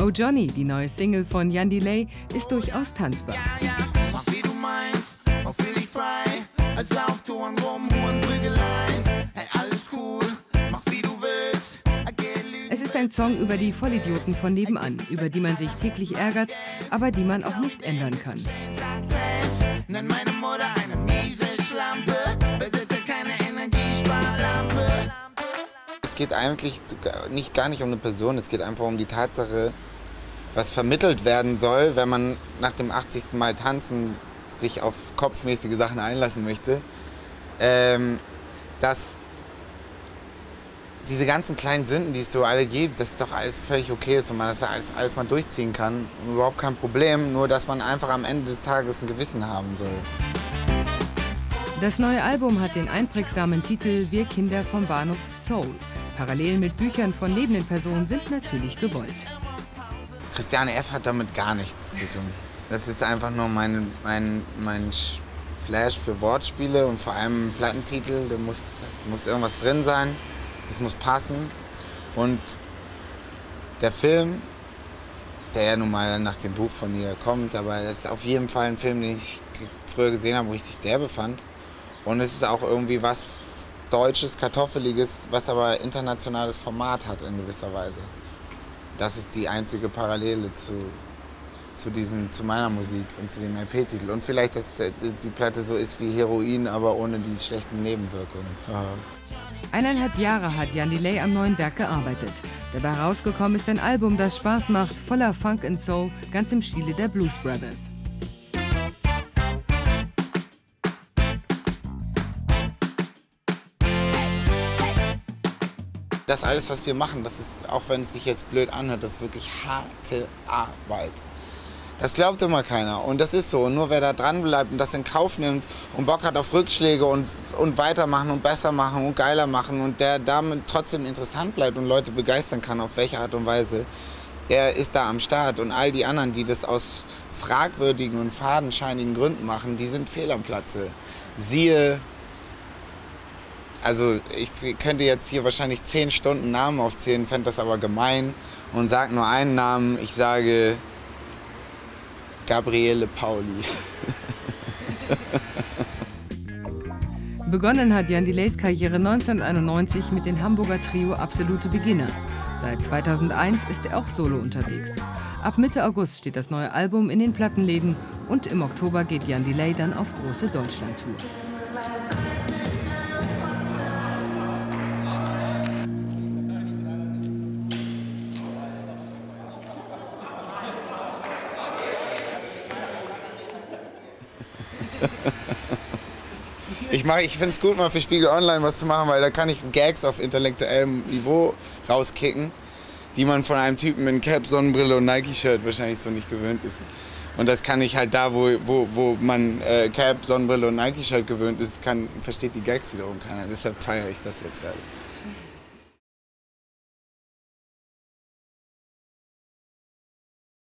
Oh Johnny, die neue Single von Jan Delay, ist durchaus tanzbar. Mach wie du meinst, auch fühl dich frei. Als Lauftouren rum und Prügeleien. Hey, alles cool, mach wie du willst. Es ist ein Song über die Vollidioten von nebenan, über die man sich täglich ärgert, aber die man auch nicht ändern kann. Nenn meine Mutter eine miese Schlampe. Besitze keine Energiesparlampe. Es geht eigentlich gar nicht um eine Person, es geht einfach um die Tatsache, was vermittelt werden soll, wenn man nach dem 80. Mal tanzen sich auf kopfmäßige Sachen einlassen möchte, dass diese ganzen kleinen Sünden, die es so alle gibt, dass doch alles völlig okay ist und man das alles mal durchziehen kann, überhaupt kein Problem, nur dass man einfach am Ende des Tages ein Gewissen haben soll. Das neue Album hat den einprägsamen Titel Wir Kinder vom Bahnhof Soul. Parallelen mit Büchern von lebenden Personen sind natürlich gewollt. Christiane F. hat damit gar nichts zu tun. Das ist einfach nur mein Flash für Wortspiele und vor allem ein Plattentitel. Da muss irgendwas drin sein, das muss passen. Und der Film, der ja nun mal nach dem Buch von ihr kommt, aber das ist auf jeden Fall ein Film, den ich früher gesehen habe, wo ich dich derbe fand. Und es ist auch irgendwie was Deutsches, Kartoffeliges, was aber internationales Format hat in gewisser Weise. Das ist die einzige Parallele zu meiner Musik und zu dem LP-Titel. Und vielleicht, dass die Platte so ist wie Heroin, aber ohne die schlechten Nebenwirkungen. Aha. 1,5 Jahre hat Jan Delay am neuen Werk gearbeitet. Dabei rausgekommen ist ein Album, das Spaß macht, voller Funk and Soul, ganz im Stile der Blues Brothers. Das alles, was wir machen, das ist, auch wenn es sich jetzt blöd anhört, das ist wirklich harte Arbeit. Das glaubt immer keiner und das ist so. Und nur wer da dran bleibt und das in Kauf nimmt und Bock hat auf Rückschläge und weitermachen und besser machen und geiler machen und der damit trotzdem interessant bleibt und Leute begeistern kann, auf welche Art und Weise, der ist da am Start. Und all die anderen, die das aus fragwürdigen und fadenscheinigen Gründen machen, die sind fehl am Platze. Siehe... Also ich könnte jetzt hier wahrscheinlich 10 Stunden Namen aufzählen, fände das aber gemein und sage nur einen Namen. Ich sage Gabriele Pauli. Begonnen hat Jan Delays Karriere 1991 mit dem Hamburger Trio Absolute Beginner. Seit 2001 ist er auch solo unterwegs. Ab Mitte August steht das neue Album in den Plattenläden und im Oktober geht Jan Delay dann auf große Deutschlandtour. Ich finde es gut, mal für Spiegel Online was zu machen, weil da kann ich Gags auf intellektuellem Niveau rauskicken, die man von einem Typen in Cap, Sonnenbrille und Nike-Shirt wahrscheinlich so nicht gewöhnt ist. Und das kann ich halt da, wo man Cap, Sonnenbrille und Nike-Shirt gewöhnt ist, versteht die Gags wiederum keiner. Deshalb feiere ich das jetzt gerade.